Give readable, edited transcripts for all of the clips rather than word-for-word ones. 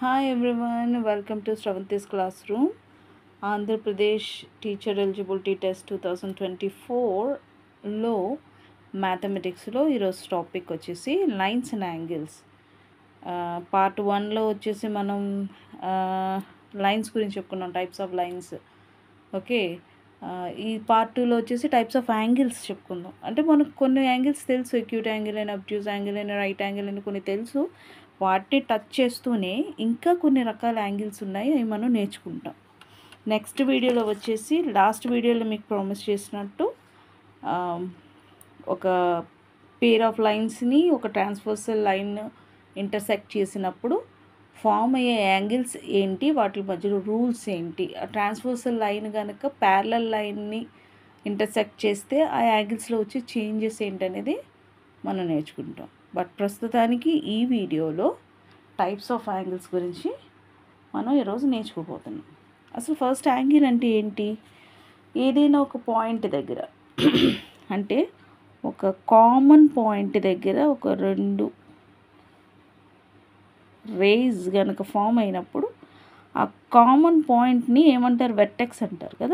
Hi everyone, welcome to Shravanti's classroom. Andhra Pradesh Teacher Eligibility Test 2024లో మ్యాథమెటిక్స్లో ఈరోజు topic వచ్చేసి lines and angles. Part 1లో వచ్చేసి మనం lines గురించి చెప్పుకున్నాం, టైప్స్ ఆఫ్ లైన్స్. ఓకే, ఈ పార్ట్ 2లో వచ్చేసి టైప్స్ ఆఫ్ యాంగిల్స్ చెప్పుకుందాం. అంటే మనకు కొన్ని యాంగిల్స్ తెలుసు, ఎక్యూట్ యాంగిల్ అయినా, అబ్ట్యూస్ యాంగిల్ అయినా, రైట్ యాంగిల్ అయినా కొన్ని తెలుసు. వాటిని టచ్ చేస్తూనే ఇంకా కొన్ని రకాల యాంగిల్స్ ఉన్నాయి, అవి మనం నేర్చుకుంటాం. నెక్స్ట్ వీడియోలో వచ్చేసి లాస్ట్ వీడియోలో మీకు ప్రామిస్ చేసినట్టు ఒక పేర్ ఆఫ్ లైన్స్ని ఒక ట్రాన్స్వర్సల్ లైన్ ఇంటర్సెక్ట్ చేసినప్పుడు ఫామ్ అయ్యే యాంగిల్స్ ఏంటి, వాటి మధ్యలో రూల్స్ ఏంటి, ఆ ట్రాన్స్వర్సల్ లైన్ కనుక ప్యారలల్ లైన్ని ఇంటర్సెక్ట్ చేస్తే ఆ యాంగిల్స్లో వచ్చే చేంజెస్ ఏంటనేది మనం నేర్చుకుంటాం. బట్ ప్రస్తుతానికి ఈ వీడియోలో టైప్స్ ఆఫ్ యాంగిల్స్ గురించి మనం ఈరోజు నేర్చుకోబోతున్నాం. అసలు ఫస్ట్ యాంగిల్ అంటే ఏంటి? ఏదైనా ఒక పాయింట్ దగ్గర అంటే ఒక కామన్ పాయింట్ దగ్గర ఒక రెండు రేస్ కనుక ఫామ్ అయినప్పుడు ఆ కామన్ పాయింట్ని ఏమంటారు? వెర్టెక్స్ అంటారు కదా.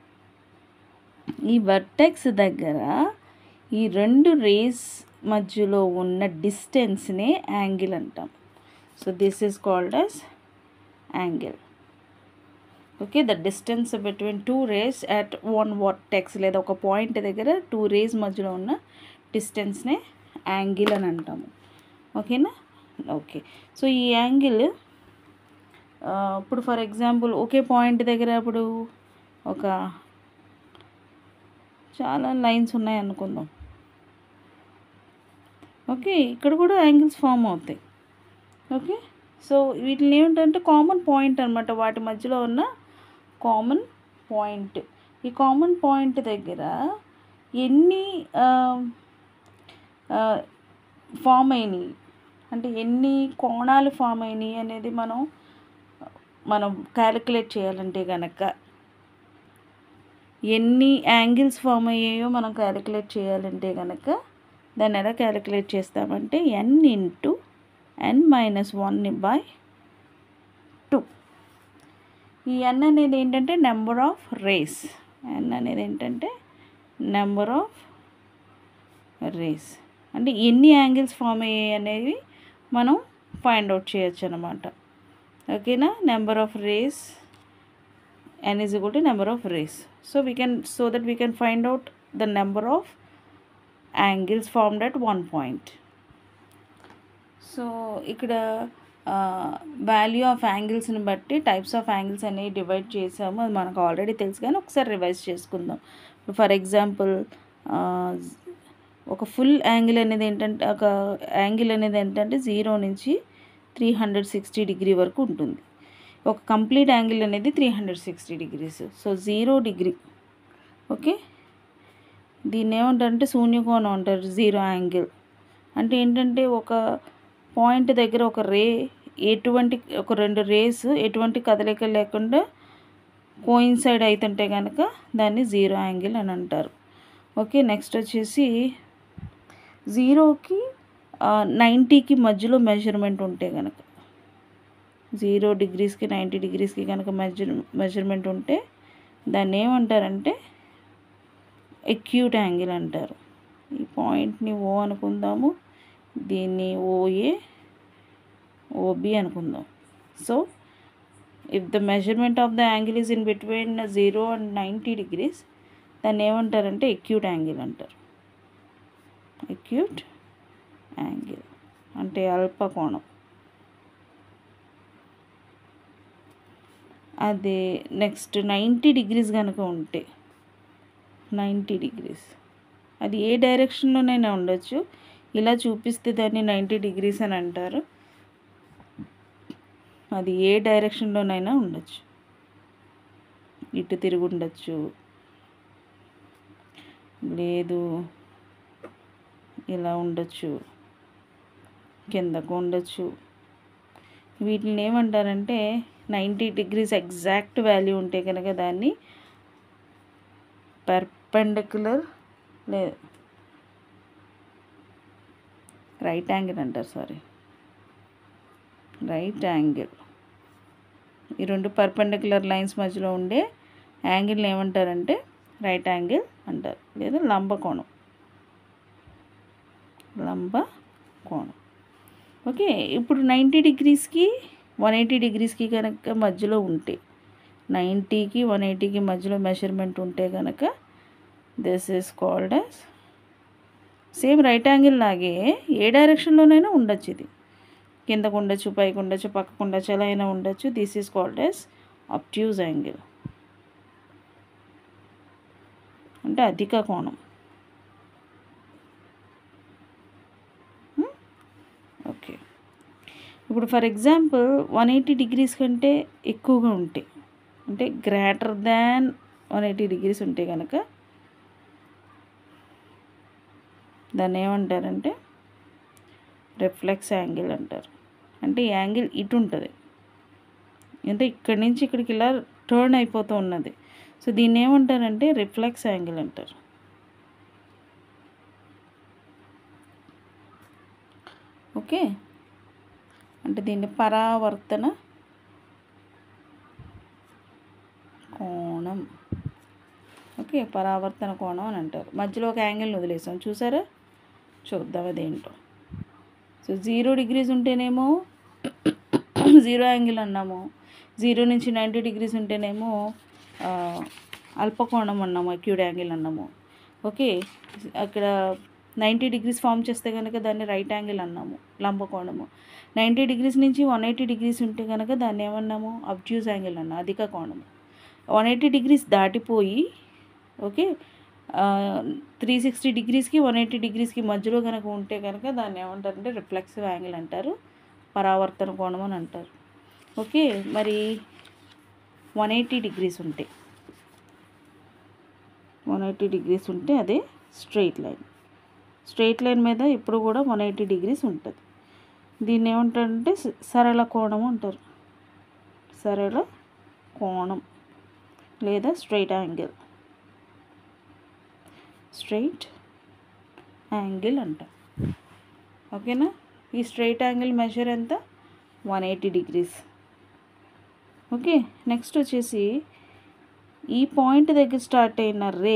ఈ వెర్టెక్స్ దగ్గర ఈ రెండు రేస్ మధ్యలో ఉన్న డిస్టెన్స్నే యాంగిల్ అంటాం. So this is called as angle. Okay, the distance between two rays at one vertex, లేదా ఒక పాయింట్ దగ్గర టూ రేస్ మధ్యలో ఉన్న డిస్టెన్స్నే యాంగిల్ అని అంటాము. ఓకేనా? ఓకే, సో ఈ యాంగిల్ ఇప్పుడు ఫర్ ఎగ్జాంపుల్ ఒకే పాయింట్ దగ్గర ఇప్పుడు ఒక చాలా లైన్స్ ఉన్నాయి అనుకుందాం. ఓకే, ఇక్కడ కూడా యాంగిల్స్ ఫామ్ అవుతాయి. ఓకే, సో వీటిని ఏమిటంటే కామన్ పాయింట్ అనమాట, వాటి మధ్యలో ఉన్న కామన్ పాయింట్. ఈ కామన్ పాయింట్ దగ్గర ఎన్ని ఫామ్ అయినాయి అంటే ఎన్ని కోణాలు ఫామ్ అయినాయి అనేది మనం క్యాలిక్యులేట్ చేయాలంటే కనుక, ఎన్ని యాంగిల్స్ ఫామ్ అయ్యాయో మనం క్యాలిక్యులేట్ చేయాలంటే కనుక దాన్ని ఎలా క్యాలిక్యులేట్ చేస్తామంటే n ఇంటూ n-1/2. ఈ n అనేది ఏంటంటే నెంబర్ ఆఫ్ రేస్. n అనేది ఏంటంటే నెంబర్ ఆఫ్ రేస్, అంటే ఎన్ని యాంగిల్స్ ఫామ్ అయ్యాయి అనేవి మనం ఫైండ్ అవుట్ చేయొచ్చు అనమాట. ఓకేనా? Number of rays, n is equal to number of rays. So that we can find out the number of angles formed at one point. So ఇక్కడ value of యాంగిల్స్ని బట్టి types of angles అనేవి divide చేసాము. అది మనకు already తెలుసు, కానీ ఒకసారి రివైజ్ చేసుకుందాం. ఫర్ ఎగ్జాంపుల్ ఒక ఫుల్ యాంగిల్ అనేది ఏంటంటే, ఒక యాంగిల్ అనేది ఏంటంటే 0 నుంచి 360 డిగ్రీ వరకు ఉంటుంది. ఒక కంప్లీట్ యాంగిల్ అనేది 360 డిగ్రీస్. So 0 degree. ఓకే, దీన్ని ఏమంటారంటే శూన్యకోణం అంటారు. 0 యాంగిల్ అంటే ఏంటంటే ఒక పాయింట్ దగ్గర ఒక రెండు రేస్ ఎటువంటి కదలిక లేకుండా కోయిన్సైడ్ అవుతుంటే కనుక దాన్ని 0 యాంగిల్ అని అంటారు. ఓకే, నెక్స్ట్ వచ్చేసి 0కి 90కి మధ్యలో మెజర్మెంట్ ఉంటే కనుక, 0 డిగ్రీస్కి 90 డిగ్రీస్కి కనుక మెజర్మెంట్ ఉంటే దాన్ని ఏమంటారంటే ఎక్యూట్ యాంగిల్ అంటారు. ఈ పాయింట్ని O అనుకుందాము, దీన్ని OA, OB అనుకుందాం. So if the measurement of the angle is in between 0 and 90 degrees, దాన్ని ఏమంటారంటే ఎక్యూట్ యాంగిల్ అంటారు. ఎక్యూట్ యాంగిల్ అంటే అల్పకోణం. అదే నెక్స్ట్ 90 డిగ్రీస్ కనుక ఉంటే, 90 డిగ్రీస్ అది ఏ డైరెక్షన్లోనైనా ఉండొచ్చు. ఇలా చూపిస్తే దాన్ని 90 డిగ్రీస్ అని అంటారు. అది ఏ డైరెక్షన్లోనైనా ఉండొచ్చు, ఇటు తిరిగి ఉండొచ్చు, లేదు ఇలా ఉండొచ్చు, కిందకు ఉండొచ్చు. వీటిని ఏమంటారంటే 90 డిగ్రీస్ ఎగ్జాక్ట్ వాల్యూ ఉంటే కనుక దాన్ని పర్పెండిక్యులర్ రైట్ యాంగిల్ అంటారు. రైట్ యాంగిల్ ఈ రెండు పర్పెండిక్యులర్ లైన్స్ మధ్యలో ఉండే యాంగిల్ని ఏమంటారంటే రైట్ యాంగిల్ అంటారు, లేదా లంబకోణం. లంబకోణం. ఓకే, ఇప్పుడు 90 డిగ్రీస్కి 180 డిగ్రీస్కి కనుక మధ్యలో ఉంటే, 90కి 180కి మధ్యలో మెజర్మెంట్ ఉంటే కనుక this is called as, same right angle లాగే ఏ డైరెక్షన్లోనైనా ఉండొచ్చు, ఇది కిందకు ఉండొచ్చు, పైకి ఉండొచ్చు, పక్కకు ఉండొచ్చు, ఎలా అయినా ఉండొచ్చు. This is called as obtuse angle, అంటే అధిక కోణం. ఓకే, ఇప్పుడు ఫర్ ఎగ్జాంపుల్ 180 డిగ్రీస్ కంటే ఎక్కువగా ఉంటే, అంటే గ్రేటర్ దాన్ 180 డిగ్రీస్ ఉంటే కనుక దాన్ని ఏమంటారంటే రిఫ్లెక్స్ యాంగిల్ అంటారు. అంటే ఈ యాంగిల్ ఇటు ఉంటుంది, అంటే ఇక్కడి నుంచి ఇక్కడికి ఇలా టర్న్ అయిపోతూ ఉన్నది. సో దీన్ని ఏమంటారంటే రిఫ్లెక్స్ యాంగిల్ అంటారు. ఓకే, అంటే దీన్ని పరావర్తన కోణం. ఓకే, పరావర్తన కోణం అని అంటారు. మధ్యలో ఒక యాంగిల్ని వదిలేసాం, చూసారా? చూద్దాం అదేంటో. సో 0 డిగ్రీస్ ఉంటేనేమో 0 యాంగిల్ అన్నాము, 0 నుంచి 90 డిగ్రీస్ ఉంటేనేమో అల్పకోణం అన్నాము, అక్యూట్ యాంగిల్ అన్నాము. ఓకే, అక్కడ 90 డిగ్రీస్ ఫామ్ చేస్తే కనుక దాన్ని రైట్ యాంగిల్ అన్నాము, లంబకోణము. 90 డిగ్రీస్ నుంచి 180 డిగ్రీస్ ఉంటే కనుక దాన్ని ఏమన్నాము, అబ్ట్యూజ్ యాంగిల్ అన్నాము, అధిక కోణము. 180 డిగ్రీస్ దాటిపోయి ఓకే 360 డిగ్రీస్కి 180 డిగ్రీస్కి మధ్యలో కనుక ఉంటే కనుక దాన్ని ఏమంటారంటే రిఫ్లెక్సివ్ యాంగిల్ అంటారు, పరావర్తన కోణం అని అంటారు. ఓకే, మరి 180 డిగ్రీస్ ఉంటే 180 డిగ్రీస్ ఉంటే అదే స్ట్రెయిట్ లైన్. స్ట్రెయిట్ లైన్ మీద ఇప్పుడు కూడా 180 డిగ్రీస్ ఉంటుంది. దీన్ని ఏమంటారంటే సరళ కోణం అంటారు, సరళ కోణం లేదా స్ట్రెయిట్ యాంగిల్, స్ట్రెయిట్ యాంగిల్ అంట. ఓకేనా, ఈ స్ట్రెయిట్ యాంగిల్ మెజర్ ఎంత, 180 డిగ్రీస్. ఓకే, నెక్స్ట్ వచ్చేసి ఈ పాయింట్ దగ్గర స్టార్ట్ అయిన రే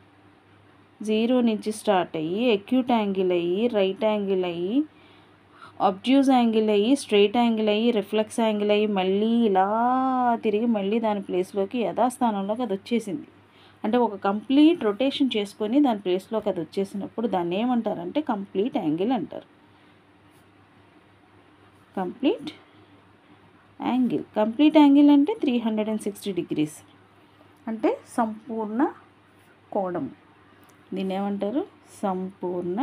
0 నుంచి స్టార్ట్ అయ్యి అక్యూట్ యాంగిల్ అయ్యి రైట్ యాంగిల్ అయ్యి అబ్ట్యూజ్ యాంగిల్ అయ్యి స్ట్రెయిట్ యాంగిల్ అయ్యి రిఫ్లెక్స్ యాంగిల్ అయ్యి మళ్ళీ ఇలా తిరిగి మళ్ళీ దాని ప్లేస్లోకి యథాస్థానంలోకి అది వచ్చేసింది. అంటే ఒక కంప్లీట్ రొటేషన్ చేసుకొని దాని ప్లేస్లోకి అది వచ్చేసినప్పుడు దాన్ని ఏమంటారంటే కంప్లీట్ యాంగిల్ అంటారు. Complete angle. కంప్లీట్ యాంగిల్ అంటే 360 డిగ్రీస్, అంటే సంపూర్ణ కోణం. దీన్ని ఏమంటారు, సంపూర్ణ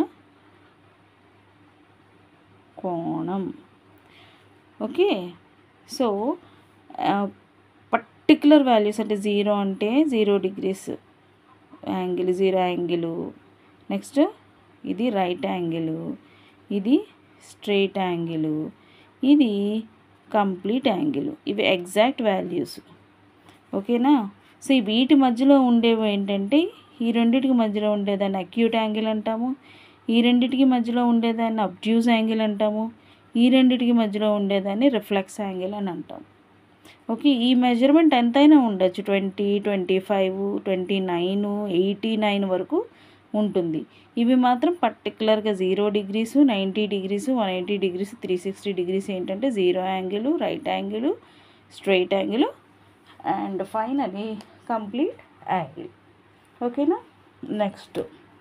కోణం. ఓకే, సో పర్టిక్యులర్ వాల్యూస్ అంటే 0 అంటే 0 డిగ్రీస్ యాంగిల్, 0 యాంగిల్. నెక్స్ట్ ఇది రైట్ యాంగిల్, ఇది స్ట్రెయిట్ యాంగిల్, ఇది కంప్లీట్ యాంగిల్. ఇవి ఎగ్జాక్ట్ వాల్యూస్. ఓకేనా, సో వీటి మధ్యలో ఉండేవి ఏంటంటే ఈ రెండింటికి మధ్యలో ఉండేదాన్ని అక్యూట్ యాంగిల్ అంటాము, ఈ రెండింటికి మధ్యలో ఉండేదాన్ని అబ్ట్యూజ్ యాంగిల్ అంటాము, ఈ రెండింటికి మధ్యలో ఉండేదాన్ని రిఫ్లెక్స్ యాంగిల్ అని అంటాము. ఓకే, ఈ మెజర్మెంట్ ఎంతైనా ఉండొచ్చు, 20, 25, 29, 89 వరకు ఉంటుంది. ఇవి మాత్రం పర్టికులర్గా 0 డిగ్రీస్, 90 డిగ్రీస్, 180 డిగ్రీస్, 360 డిగ్రీస్ ఏంటంటే 0 angle, right angle, straight angle and finally complete angle. ఓకేనా, నెక్స్ట్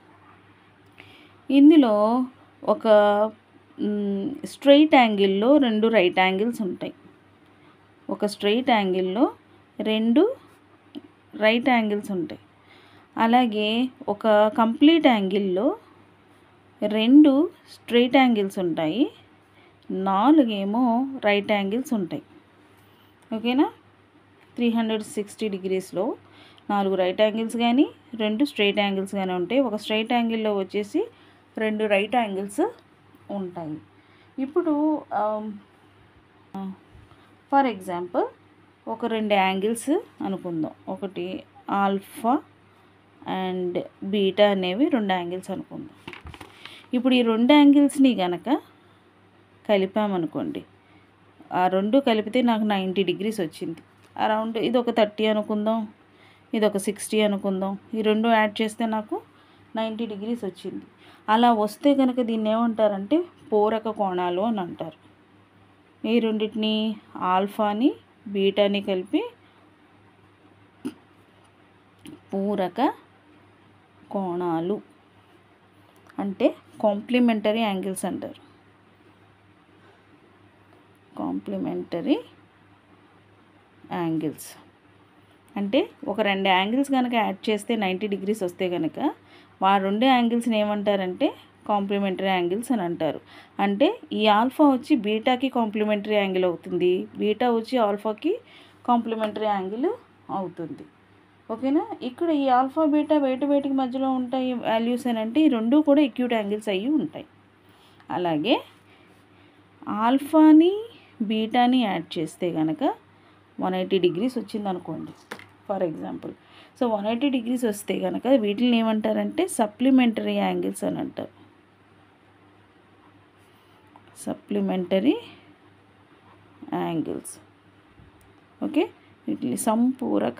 ఇందులో ఒక స్ట్రెయిట్ యాంగిల్లో 2 రైట్ యాంగిల్స్ ఉంటాయి. ఒక స్ట్రెయిట్ యాంగిల్లో 2 రైట్ యాంగిల్స్ ఉంటాయి. అలాగే ఒక కంప్లీట్ యాంగిల్లో 2 స్ట్రెయిట్ యాంగిల్స్ ఉంటాయి, 4 ఏమో రైట్ యాంగిల్స్ ఉంటాయి. ఓకేనా, 360 డిగ్రీస్లో 4 రైట్ యాంగిల్స్ కానీ 2 స్ట్రెయిట్ యాంగిల్స్ కానీ ఉంటాయి. ఒక స్ట్రెయిట్ యాంగిల్లో వచ్చేసి 2 రైట్ యాంగిల్స్ ఉంటాయి. ఇప్పుడు ఫర్ ఎగ్జాంపుల్ ఒక 2 యాంగిల్స్ అనుకుందాం. ఒకటి ఆల్ఫా అండ్ బీటా అనేవి 2 యాంగిల్స్ అనుకుందాం. ఇప్పుడు ఈ 2 యాంగిల్స్ని కనుక కలిపామనుకోండి, ఆ రెండు కలిపితే నాకు 90 డిగ్రీస్ వచ్చింది. అరౌండ్ ఇది ఒక 30 అనుకుందాం, ఇది ఒక 60 అనుకుందాం. ఈ రెండు యాడ్ చేస్తే నాకు 90 డిగ్రీస్ వచ్చింది. అలా వస్తే కనుక దీన్ని ఏమంటారంటే పూరక కోణాలు అని అంటారు. ఈ రెండింటిని ఆల్ఫాని బీటాని కలిపి పూరక కోణాలు అంటే కాంప్లిమెంటరీ యాంగిల్స్ అంటారు. కాంప్లిమెంటరీ యాంగిల్స్ అంటే ఒక రెండు యాంగిల్స్ కనుక యాడ్ చేస్తే 90 డిగ్రీస్ వస్తే కనుక ఆ రెండు యాంగిల్స్ని ఏమంటారంటే కాంప్లిమెంటరీ యాంగిల్స్ అని అంటారు. అంటే ఈ ఆల్ఫా వచ్చి బీటాకి కాంప్లిమెంటరీ యాంగిల్ అవుతుంది, బీటా వచ్చి ఆల్ఫాకి కాంప్లిమెంటరీ యాంగిల్ అవుతుంది. ఓకేనా. ఇక్కడ ఈ ఆల్ఫా బీటా వేటికి మధ్యలో ఉంటాయి వాల్యూస్ అని అంటే ఈ రెండు కూడా ఎక్యూట్ యాంగిల్స్ అయ్యి ఉంటాయి. అలాగే ఆల్ఫాని బీటాని యాడ్ చేస్తే కనుక 180 డిగ్రీస్ వచ్చింది అనుకోండి ఫర్ ఎగ్జాంపుల్. సో 180 డిగ్రీస్ వస్తే కనుక వీటిని ఏమంటారంటే సప్లిమెంటరీ యాంగిల్స్ అని అంటారు. Supplementary angles. ఓకే, వీటిని సంపూరక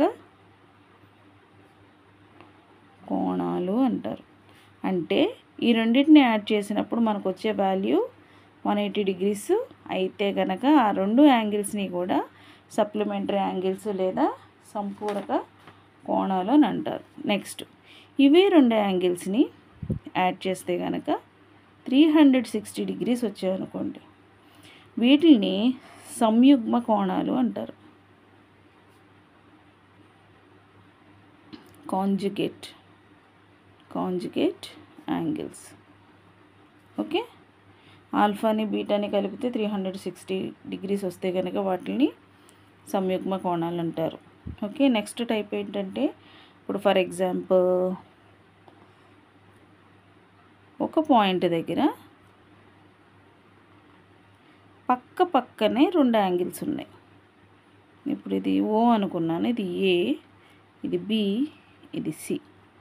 కోణాలు అంటారు. అంటే ఈ రెండింటిని యాడ్ చేసినప్పుడు మనకు వచ్చే వాల్యూ 180 డిగ్రీస్ అయితే కనుక ఆ రెండు యాంగిల్స్ని కూడా సప్లిమెంటరీ యాంగిల్స్ లేదా సంపూరక కోణాలు అని అంటారు. నెక్స్ట్ ఇవే రెండు యాంగిల్స్ని యాడ్ చేస్తే కనుక 360 డిగ్రీస్ వచ్చాయనుకోండి, వీటిని సంయుగ్మ కోణాలు అంటారు. Conjugate angles. ఓకే, ఆల్ఫాని బీటాని కలిపితే 360 డిగ్రీస్ వస్తే కనుక వాటిని సంయుగ్మ కోణాలు అంటారు. ఓకే, నెక్స్ట్ టైప్ ఏంటంటే ఇప్పుడు ఫర్ ఎగ్జాంపుల్ ఒక పాయింట్ దగ్గర పక్కనే రెండు యాంగిల్స్ ఉన్నాయి. ఇప్పుడు ఇది ఓ అనుకున్నాను, ఇది ఏ, ఇది బి, ఇది సి.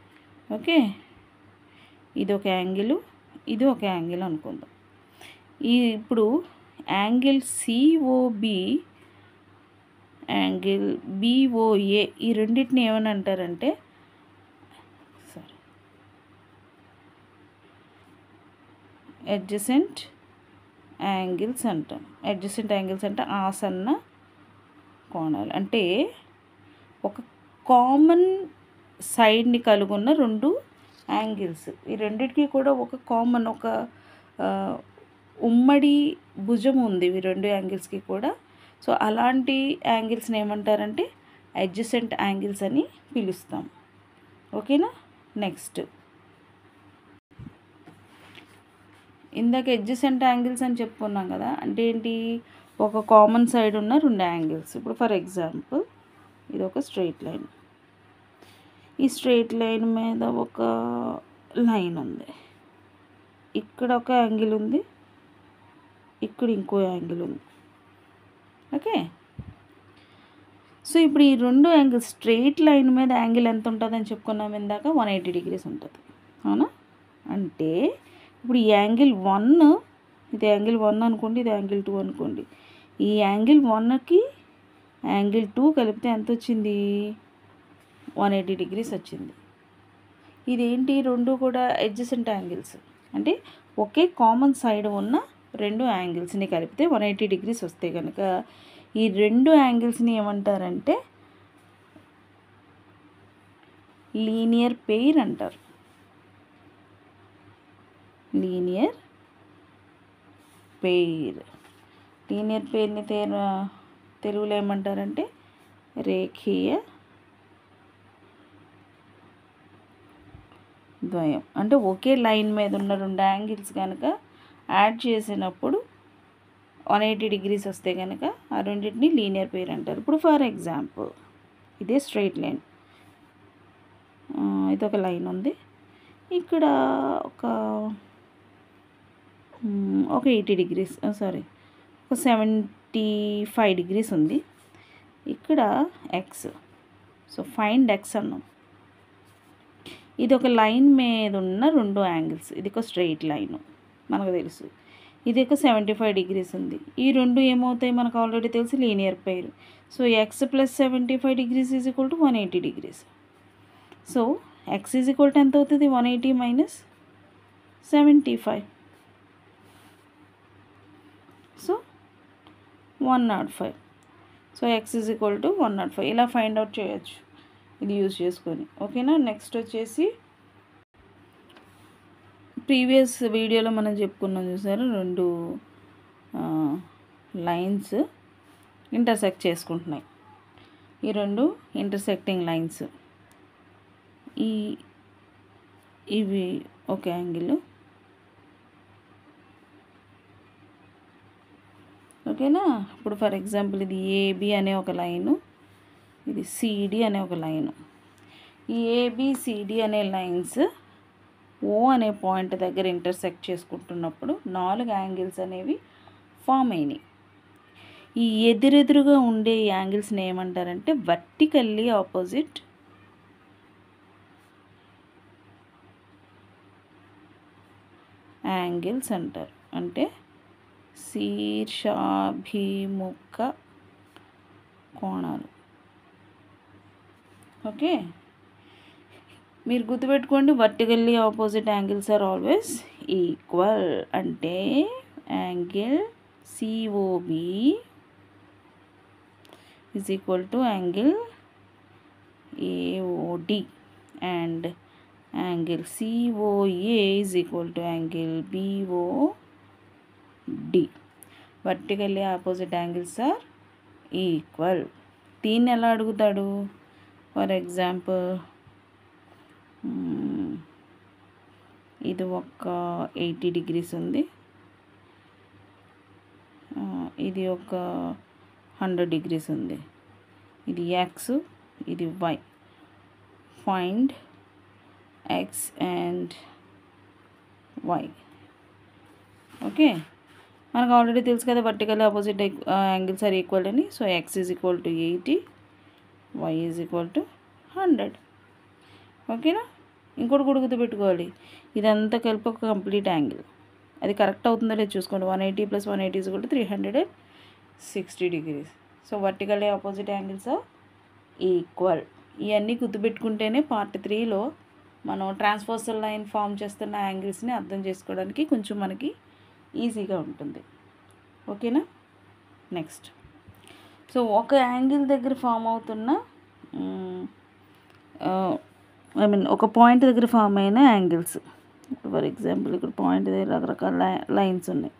ఓకే, ఇది ఒక యాంగిల్, ఇది ఒక యాంగిల్ అనుకుందాం. ఇప్పుడు యాంగిల్ సిఓబి, యాంగిల్ బిఓఏ ఈ రెండింటిని ఏమని అంటారంటే అడ్జసెంట్ యాంగిల్స్ అంటాం. అడ్జసెంట్ యాంగిల్స్ అంటే ఆసన్న కోణాలు. అంటే ఒక కామన్ సైడ్ని కలుగున్న రెండు యాంగిల్స్. ఈ రెండింటికి కూడా ఒక కామన్ ఒక ఉమ్మడి భుజం ఉంది ఈ రెండు యాంగిల్స్కి కూడా. సో అలాంటి యాంగిల్స్ని ఏమంటారంటే అడ్జసెంట్ యాంగిల్స్ అని పిలుస్తాం. ఓకేనా. నెక్స్ట్ ఇందాక అడ్జసెంట్ యాంగిల్స్ అని చెప్పుకున్నాం కదా, అంటే ఏంటి, ఒక కామన్ సైడ్ ఉన్న రెండు యాంగిల్స్. ఇప్పుడు ఫర్ ఎగ్జాంపుల్ ఇది ఒక స్ట్రెయిట్ లైన్, ఈ స్ట్రెయిట్ లైన్ మీద ఒక లైన్ ఉంది, ఇక్కడ ఒక యాంగిల్ ఉంది, ఇక్కడ ఇంకో యాంగిల్ ఉంది. ఓకే, సో ఇప్పుడు ఈ రెండు యాంగిల్స్ స్ట్రెయిట్ లైన్ మీద యాంగిల్ ఎంత ఉంటుందని చెప్పుకున్నాం ఇందాక, 180 డిగ్రీస్ ఉంటుంది. అవునా. అంటే ఇప్పుడు ఈ యాంగిల్ 1, ఇది యాంగిల్ 1 అనుకోండి, ఇది యాంగిల్ 2 అనుకోండి. ఈ యాంగిల్ 1కి యాంగిల్ 2 కలిపితే ఎంత వచ్చింది, 180 డిగ్రీస్ వచ్చింది. ఇదేంటి, రెండు కూడా అడ్జసెంట్ యాంగిల్స్. అంటే ఒకే కామన్ సైడ్ ఉన్న రెండు యాంగిల్స్ని కలిపితే 180 డిగ్రీస్ వస్తే కనుక ఈ రెండు యాంగిల్స్ని ఏమంటారంటే లీనియర్ పెయిర్ అంటారు. లీనియర్ పెయిర్ని తెలుగులో ఏమంటారంటే రేఖీయ ద్వయం. అంటే ఒకే లైన్ మీద ఉన్న రెండు యాంగిల్స్ కనుక యాడ్ చేసినప్పుడు 180 డిగ్రీస్ వస్తే కనుక ఆ రెండింటిని లీనియర్ పెయిర్ అంటారు. ఇప్పుడు ఫర్ ఎగ్జాంపుల్ ఇదే స్ట్రైట్ లైన్, ఇది ఒక లైన్ ఉంది, ఇక్కడ ఒక 80 డిగ్రీస్ ఒక 75 డిగ్రీస్ ఉంది, ఇక్కడ ఎక్స్. సో ఫైండ్ ఎక్స్ అన్నాం. ఇది ఒక లైన్ మీద ఉన్న రెండు యాంగిల్స్, ఇది ఒక స్ట్రెయిట్ లైన్ మనకు తెలుసు. ఇది ఒక 75 degrees ఉంది. ఈ రెండు ఏమవుతాయి మనకు ఆల్రెడీ తెలిసి linear pair. So x + 75 degrees = 180 degrees. So x = ఎంత అవుతుంది? 180 - 75. సో 105. So x = 105. ఇలా ఫైండ్ అవుట్ చేయొచ్చు ఇది యూజ్ చేసుకొని. ఓకేనా? నెక్స్ట్ వచ్చేసి ప్రీవియస్ వీడియోలో మనం చెప్పుకున్నాం చూసారు, రెండు లైన్స్ ఇంటర్సెక్ట్ చేసుకుంటున్నాయి. ఈ రెండు ఇంటర్సెక్టింగ్ లైన్స్ ఇవి ఒక యాంగిల్. ఓకేనా? ఇప్పుడు ఫర్ ఎగ్జాంపుల్ ఇది ఏబి అనే ఒక లైను, ఇది సిడి అనే ఒక లైను. ఈ ఏబిసిడి అనే లైన్స్ ఓ అనే పాయింట్ దగ్గర ఇంటర్సెక్ట్ చేసుకుంటున్నప్పుడు 4 యాంగిల్స్ అనేవి ఫామ్ అయినాయి. ఈ ఎదురెదురుగా ఉండే యాంగిల్స్ని ఏమంటారంటే వర్టికల్లీ ఆపోజిట్ యాంగిల్స్ అంటారు. అంటే శీర్షాభిముఖ కోణాలు. ఓకే, మీరు గుర్తుపెట్టుకోండి, vertically opposite angles are always equal. అంటే angle COB is equal to angle AOD and angle COA is equal to angle BOD. Vertically opposite angles are equal. దీన్ని ఎలా అడుగుతాడు? ఫర్ ఎగ్జాంపుల్ ఇది ఒక 80 degrees ఉంది, ఇది ఒక 100 degrees ఉంది. ఇది x, ఇది y. Find x and y. Okay, మనకు ఆల్రెడీ తెలుసు కదా vertical opposite angles are equal అని. So x = 80, y = 100. ఓకేనా? ఇంకోటి కూడా గుర్తుపెట్టుకోవాలి, ఇదంతా కలిపి ఒక కంప్లీట్ యాంగిల్. అది కరెక్ట్ అవుతుందో లేదో చూసుకోండి. 180 + 180 = 360 degrees. So vertically opposite angles are equal. ఇవన్నీ గుర్తుపెట్టుకుంటేనే పార్ట్ 3లో మనం ట్రాన్స్వర్సల్ లైన్ ఫామ్ చేస్తున్న యాంగిల్స్ని అర్థం చేసుకోవడానికి కొంచెం మనకి ఈజీగా ఉంటుంది. ఓకేనా? నెక్స్ట్, సో ఒక యాంగిల్ దగ్గర ఫామ్ అవుతున్న ఒక పాయింట్ దగ్గర ఫామ్ అయిన యాంగిల్స్. ఫర్ ఎగ్జాంపుల్ ఇక్కడ పాయింట్ దగ్గర రకరకాల లైన్స్ ఉన్నాయి.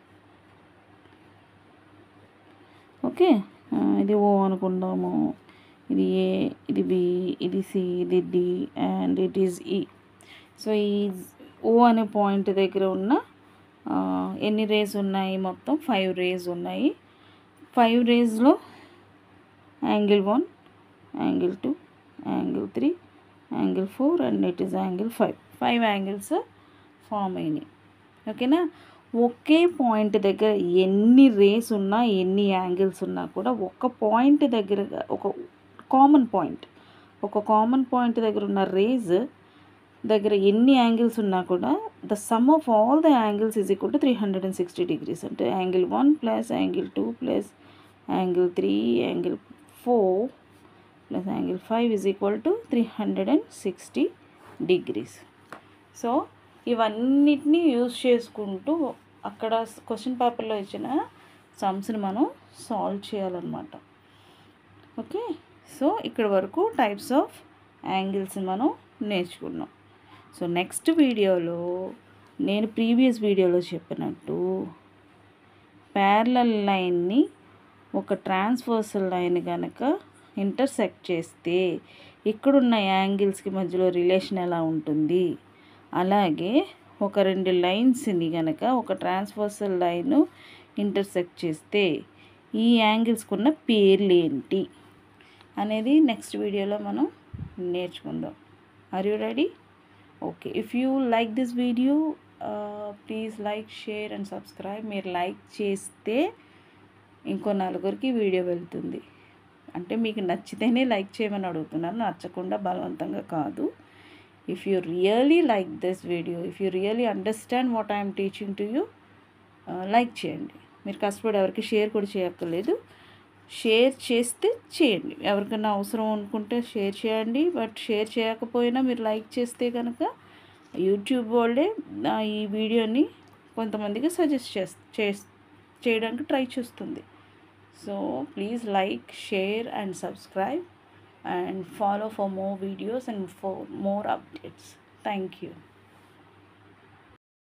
ఓకే, ఇది ఓ అనుకుందాము, ఇది ఏ, ఇది బి, ఇది సి, ఇది D and it is E. So ఈ ఓ అనే పాయింట్ దగ్గర ఉన్న ఎన్ని రేస్ ఉన్నాయి? మొత్తం 5 రేస్ ఉన్నాయి. 5 రేస్లో angle 1, angle 2, angle 3, angle 4 and it is angle 5. 5 angles form అయినాయి. ఓకేనా? ఒకే పాయింట్ దగ్గర ఎన్ని రేస్ ఉన్నా, ఎన్ని యాంగిల్స్ ఉన్నా కూడా ఒక పాయింట్ దగ్గర ఒక కామన్ పాయింట్ దగ్గర ఉన్న రేస్ దగ్గర ఎన్ని యాంగిల్స్ ఉన్నా కూడా the sum of all the angles is equal to 360 degrees. అంటే angle 1 plus angle 2 plus angle 3 angle 4 plus angle 5 is equal to 360 degrees. So ఇవన్నిటినీ యూజ్ చేసుకుంటూ అక్కడ క్వశ్చన్ పేపర్లో ఇచ్చిన సమ్స్ని మనం సాల్వ్ చేయాలన్నమాట. ఓకే, సో ఇక్కడ వరకు టైప్స్ ఆఫ్ యాంగిల్స్ మనం నేర్చుకున్నాం. సో నెక్స్ట్ వీడియోలో నేను ప్రీవియస్ వీడియోలో చెప్పినట్టు ప్యారలల్ లైన్ని ఒక ట్రాన్స్వర్సల్ లైన్ కనుక ఇంటర్సెక్ట్ చేస్తే ఇక్కడున్న యాంగిల్స్కి మధ్యలో రిలేషన్ ఎలా ఉంటుంది, అలాగే ఒక 2 లైన్స్ని కనుక ఒక ట్రాన్స్వర్సల్ లైన్ ఇంటర్సెక్ట్ చేస్తే ఈ యాంగిల్స్కి ఉన్న పేర్లు ఏంటి అనేది నెక్స్ట్ వీడియోలో మనం నేర్చుకుందాం. Are you ready? Okay, if you like this video please like, share and subscribe. మీరు లైక్ చేస్తే ఇంకో 4గురికి వీడియో వెళ్తుంది. అంటే మీకు నచ్చితేనే లైక్ చేయమని అడుగుతున్నాను, నచ్చకుండా బలవంతంగా కాదు. If you really like this video, if you really understand what I am teaching to you, like చేయండి. మీరు కష్టపడి ఎవరికి షేర్ కూడా చేయక్కర్లేదు. షేర్ చేస్తే చేయండి, ఎవరికైనా అవసరం అనుకుంటే షేర్ చేయండి. బట్ షేర్ చేయకపోయినా మీరు లైక్ చేస్తే కనుక యూట్యూబ్ వాళ్ళే ఈ వీడియోని కొంతమందికి సజెస్ట్ చేయడానికి ట్రై చేస్తుంది. So please like, share and subscribe and follow for more videos and for more updates. Thank you.